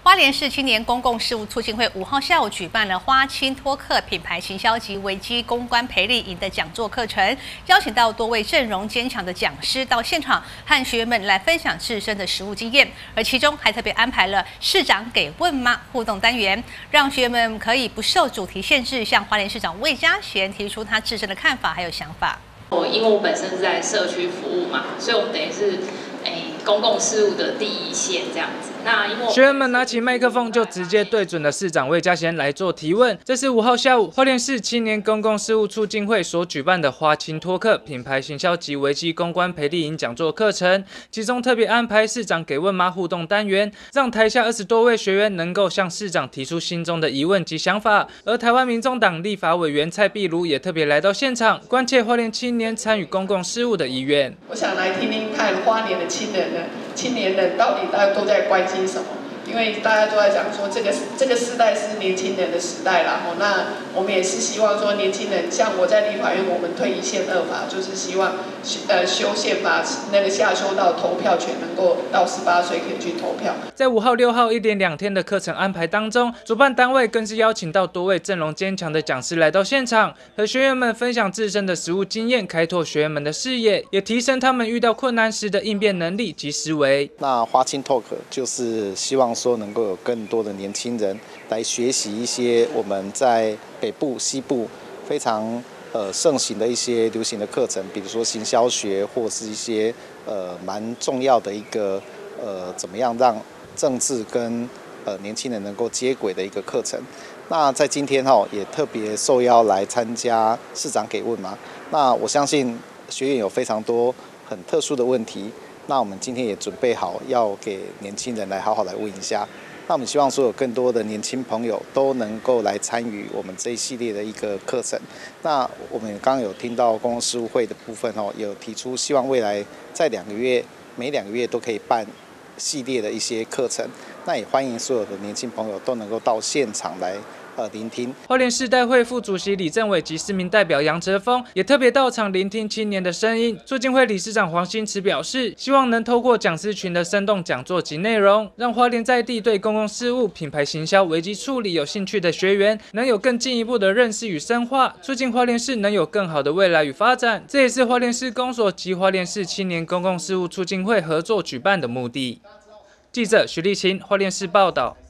花莲市青年公共事务促进会5号下午举办了花青托客品牌行销及危机公关培力营的讲座课程，邀请到多位阵容坚强的讲师到现场，和学员们来分享自身的实务经验。而其中还特别安排了市长给问吗互动单元，让学员们可以不受主题限制，向花莲市长魏嘉贤提出他自身的看法还有想法。 因为我本身是在社区服务嘛，所以我们等于是公共事务的第一线这样子。那因为学员们拿起麦克风就直接对准了市长魏嘉贤来做提问。这是5号下午花莲市青年公共事务促进会所举办的花青托客品牌行销及危机公关培力营讲座课程，其中特别安排市长给问吗互动单元，让台下20多位学员能够向市长提出心中的疑问及想法。而台湾民众党立法委员蔡壁如也特别来到现场，关切花莲青年参与公共事务的意愿。 我想来听听看花莲的青年人到底大家都在关心什么？因为大家都在讲说这个时代是年轻人的时代啦，那我们也是希望说年轻人，像我在立法院，我们推1宪2法，就是希望修宪法那个下修到投票权能够到18岁可以去投票。 在5号、6号一连2天的课程安排当中，主办单位更是邀请到多位阵容坚强的讲师来到现场，和学员们分享自身的实务经验，开拓学员们的视野，也提升他们遇到困难时的应变能力及思维。 那花青 Talk 就是希望说能够有更多的年轻人来学习一些我们在北部、西部非常盛行的一些流行的课程，比如说行销学，或是一些蛮重要的一个怎么样让政治跟年轻人能够接轨的一个课程。那在今天也特别受邀来参加市长给问吗？那我相信学员有非常多很特殊的问题。那我们今天也准备好要给年轻人来好好来问一下。那我们希望说有更多的年轻朋友都能够来参与我们这一系列的一个课程。那我们刚刚有听到公共事务会的部分有提出希望未来在每2个月都可以办系列的一些课程。那也欢迎所有的年轻朋友都能够到现场来聆听。 花莲市代会副主席李正伟及市民代表杨哲峰也特别到场聆听青年的声音。促进会理事长黄新慈表示，希望能透过讲师群的生动讲座及内容，让花莲在地对公共事务、品牌行销、危机处理有兴趣的学员，能有更进一步的认识与深化，促进花莲市能有更好的未来与发展。这也是花莲市公所及花莲市青年公共事务促进会合作举办的目的。记者徐立琴，花莲市报道。